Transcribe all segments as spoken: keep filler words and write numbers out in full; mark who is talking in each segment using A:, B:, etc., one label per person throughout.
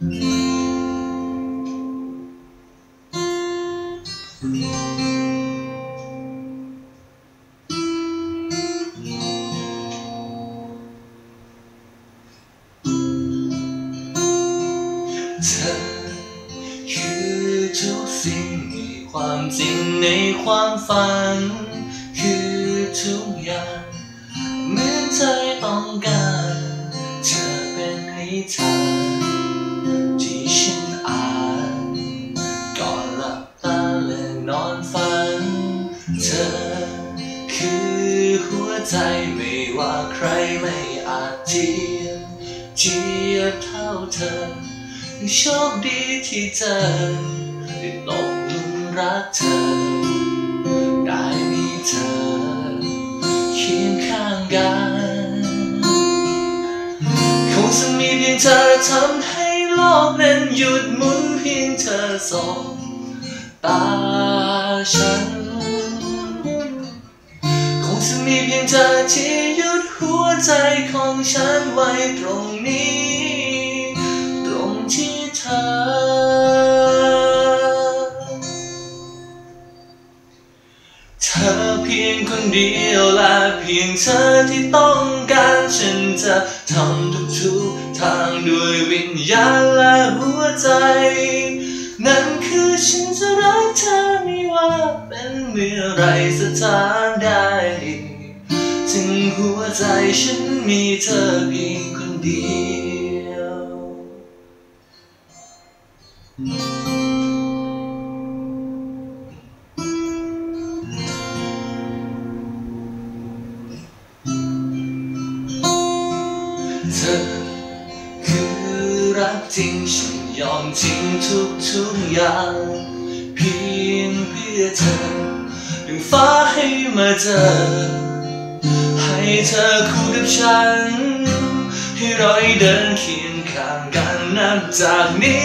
A: เธอคือทุกสิ่งมีความจริงในความฝันคือทุกอย่างเหมือนใจต้องการเธอเป็นนิทานที่ฉันอ่านก่อนหลับตาและนอนฝันเธอคือหัวใจไม่ว่าใครไม่อาจเทียบเทียบเท่าเธอโชคดีที่เธอได้ตกหลุมรักเธอได้มีเธอเคียงข้างกันคงจะมีเพียงเธอทำให้โลกนั้นหยุดหมุนเพียงเธอสบตาฉันคงจะมีเพียงเธอที่หยุดหัวใจของฉันไว้ตรงนี้ตรงที่เธอเธอเพียงคนเดียวและเพียงเธอที่ต้องการฉันจะทำทุกๆทางด้วยวิญญาณและหัวใจนั่นคือฉันจะรักเธอไม่ว่าเป็นเมื่อไรสถานใดถึงหัวใจฉันมีเธอเพียงคนเดียวเธอคือรักจริงฉันยอมทิ้งทุกทุกอย่างเพียงเพื่อเธอดึงฟ้าให้มาเจอให้เธอคู่กับฉันให้เราเดินเคียงข้างกันนับจากนี้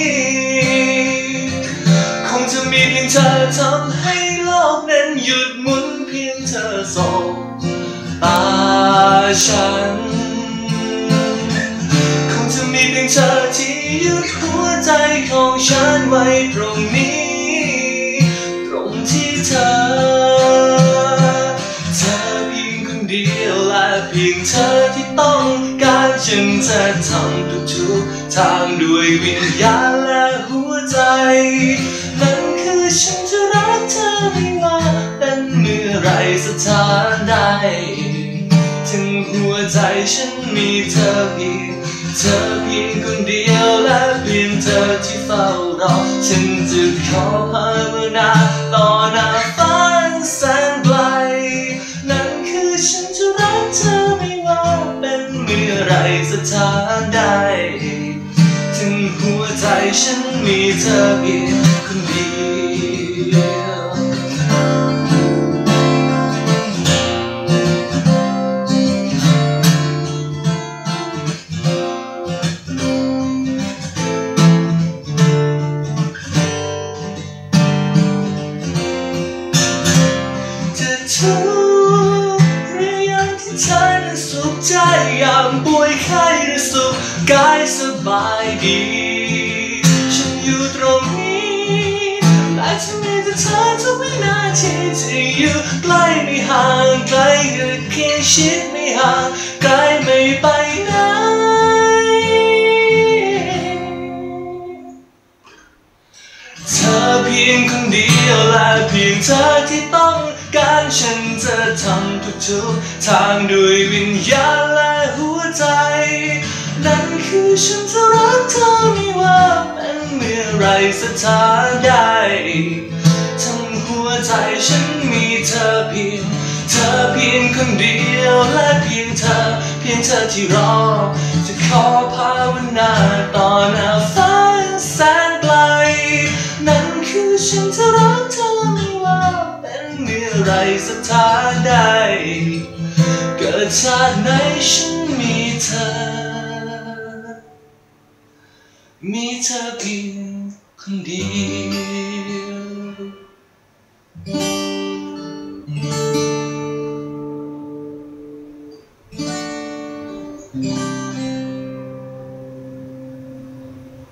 A: คงจะมีเพียงเธอทำให้โลกนั้นหยุดหมุนเพียงเธอสบตาฉันคงจะมีเพียงเธอที่ยึดหัวใจของฉันไว้ตรงนี้ตรงที่เธอเธอเพียงคนเดียวและเพียงเธอที่ต้องการฉันจะทำทุกๆทางด้วยวิญญาณและหัวใจนั่นคือฉันจะรักเธอไม่ว่าเป็นเมื่อไรสถานใดถึงหัวใจฉันมีเธอเพียงเธอเพียงคนเดียวและเพียงเธอที่เฝ้ารอฉันจะขอภาวนาต่อหน้าฟ้าแสนไกลนั่นคือฉันจะรักเธอไม่ว่าเป็นเมื่อไรสถานใดถึงหัวใจฉันมีเธอเพียงคนเดียวทุกหรือยังที่เธอนั้นสุขใจยามป่วยไข้หรือสุขกายสบายดีฉันอยู่ตรงนี้และจะมีแต่เธอทุกวินาทีที่อยู่ใกล้ไม่ห่างไกลก็เคียงชิดไม่ห่างไกลไม่ไปไหนเธอเพียงคนเดียวและเพียงเธอที่ต้องการฉันจะทำทุกๆทางด้วยวิญญาณและหัวใจนั่นคือฉันจะรักเธอไม่ว่าเป็นเมื่อไรสถานใดทั้งหัวใจฉันมีเธอเพียงเธอเพียงคนเดียวและเพียงเธอเพียงเธอที่รอจะขอภาวนาต่อหน้าฟ้าแสนไกลนั่นคือฉันจะรักเธอไม่ว่าเป็นเมื่อไรสถานใดเกิดชาติไหนฉันมีเธอมีเธอเพียงคนเดียว